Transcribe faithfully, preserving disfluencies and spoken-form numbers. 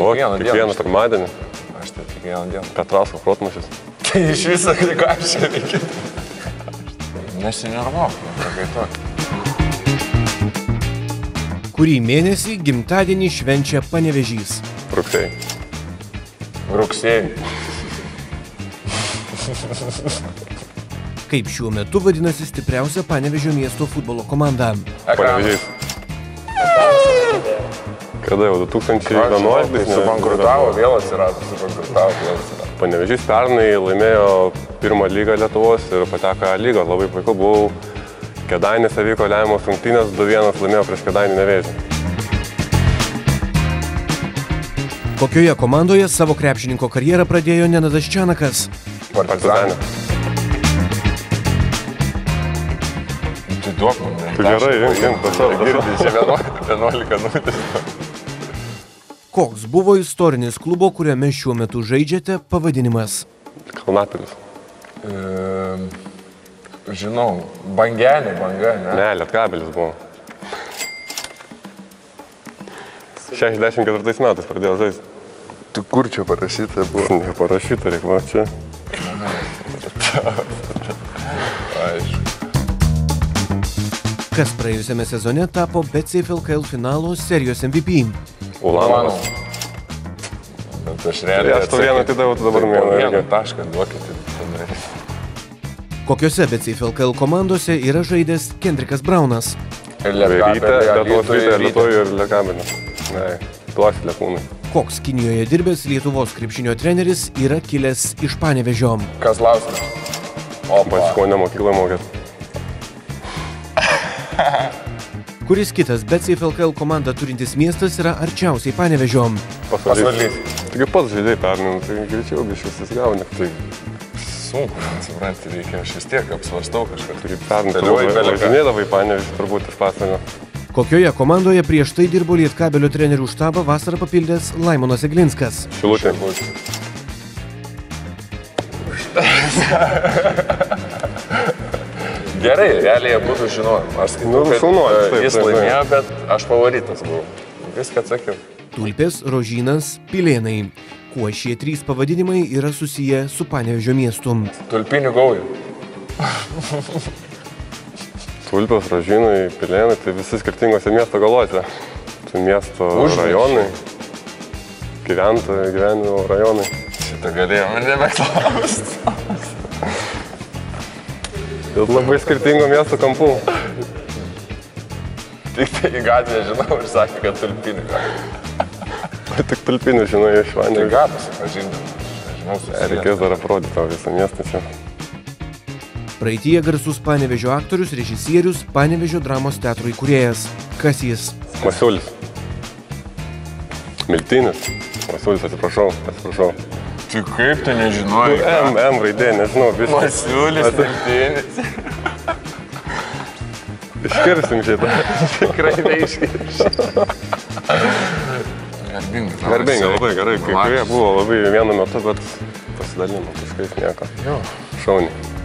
kiekvieną dieną. Kiekvieną pirmadienį. Aš tai kiekvieną dieną. Petrasko protmušis. Tai iš viso, ką aš čia veikiu. Nesinervuok, tokai to. Kurį mėnesį gimtadienį švenčia Panevėžys? Rugsėjai. Rugsėjai. Kaip šiuo metu vadinasi stipriausia Panevėžio miesto futbolo komanda? Panevėžys. Kada jau du tūkstančiai vienuoliktais subankrutavo, vėl atsirado, subankrutavo, vėl atsirado. Panevėžys pernai laimėjo pirmą lygą Lietuvos ir pateko į lygą. Labai puiku, buvau Kėdainėse vyko lemiamos rungtynės, du vienas laimėjo prieš Kėdainių Nevėžį. Kokioje komandoje savo krepšininko karjerą pradėjo Nenadas Čanakas? Partizanė. Tai duok man, ne? Tai gerai, imkim, prašau. Girdžiai, vienuolika nulis. Koks buvo istorinis klubo, kuriame šiuo metu žaidžiate, pavadinimas? Kalnapilis. E, žinau, Bangenė, banga, ne? Ne, Lietkabelis buvo. šešiasdešimt ketvirtais metais pradėjau žaisti. Tu kur čia parašyta buvo? Neparašyta, reik man čia. Aišku. Kas praėjusiame sezone tapo BetSafe L K L finalo serijos M V P? Ulanovas. Bet aš realiai Aš to vieną atidaviau, tu dabar vieną. Vieną tašką duokit. Kokiose BetSafe L K L komandose yra žaidęs Kendrikas Braunas? Ryte, Lietuvos ryte, Lietuvoje ir Lietkabelis. Ne, tuos Lietūnai. Koks Kinijoje dirbęs Lietuvos krepšinio treneris yra kilęs iš Panevėžio? Kazlauskas. O, Pačikonė mokykla mokėt. Kuris kitas BetSafe L K L komanda turintis miestas yra arčiausiai Panevėžio? Pasvalys. Taigi pats žaidėjai pernai, tai greičiau biškai susigauni. Tai sunku, supranti, reikia, aš vis tiek apsvarstau kažką. Taigi pernai važinėdavai Panevėžį turbūt iš Pasvalio. Kokioje komandoje prieš tai dirbo Lietkabelio trenerių štabą vasarą papildęs Laimonas Eglinskas? Šilutė. Gerai, realiai jie būtų žinojom. Aš skaitau, kad jis laimėjo, bet aš favoritas buvau. Viską atsakiau. Tulpės, Rožynas, Pilėnai. Kuo šie trys pavadinimai yra susiję su Panevėžio miestu? Tulpinių gaujų. Tulpės, Rožynai, Pilėnai, tai visi skirtingose miesto galuose. Tai miesto rajonai, gyventojai, gyvenimo rajonai. Šitą galėjome nebeklausti. Ir labai skirtingo miesto kampų. Tik tai į gatvę žinau ir sakė, kad tulpinių. Tik tulpinių žinai iš Vandenį. Tai gatvės, pažindam. Reikės dar aprodyti tavo visą miestą čia. Praeityje garsus Panevėžio aktorius, režisierius, Panevėžio dramos teatro įkūrėjas. Kas jis? Masiulis. Miltinis. Masiulis, atsiprašau, atsiprašau. Tai kaip tu nežinojai? M, M raidė, nežinau, viskas. Masiulis, Miltinis. Iškirsim šitą. Tikrai neiškirsim. Garbinga. Garbinga, labai gerai. Kai kurie buvo labai vienu metu, bet pasidalinimo kažkaip nieko. Jo. Šauniai.